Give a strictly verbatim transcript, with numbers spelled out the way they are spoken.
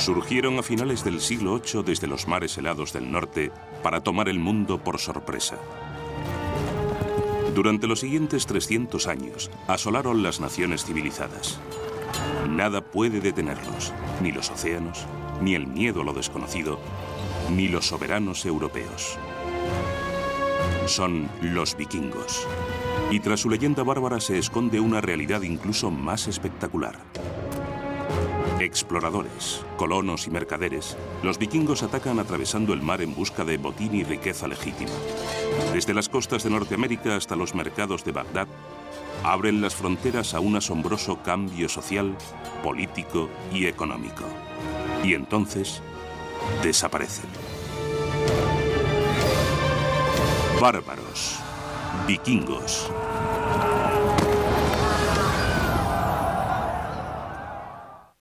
Surgieron a finales del siglo octavo desde los mares helados del norte para tomar el mundo por sorpresa. Durante los siguientes trescientos años, asolaron las naciones civilizadas. Nada puede detenerlos, ni los océanos, ni el miedo a lo desconocido, ni los soberanos europeos. Son los vikingos. Y tras su leyenda bárbara se esconde una realidad incluso más espectacular. Exploradores, colonos y mercaderes, los vikingos atacan atravesando el mar en busca de botín y riqueza legítima. Desde las costas de Norteamérica hasta los mercados de Bagdad, abren las fronteras a un asombroso cambio social, político y económico. Y entonces, desaparecen. Bárbaros, vikingos,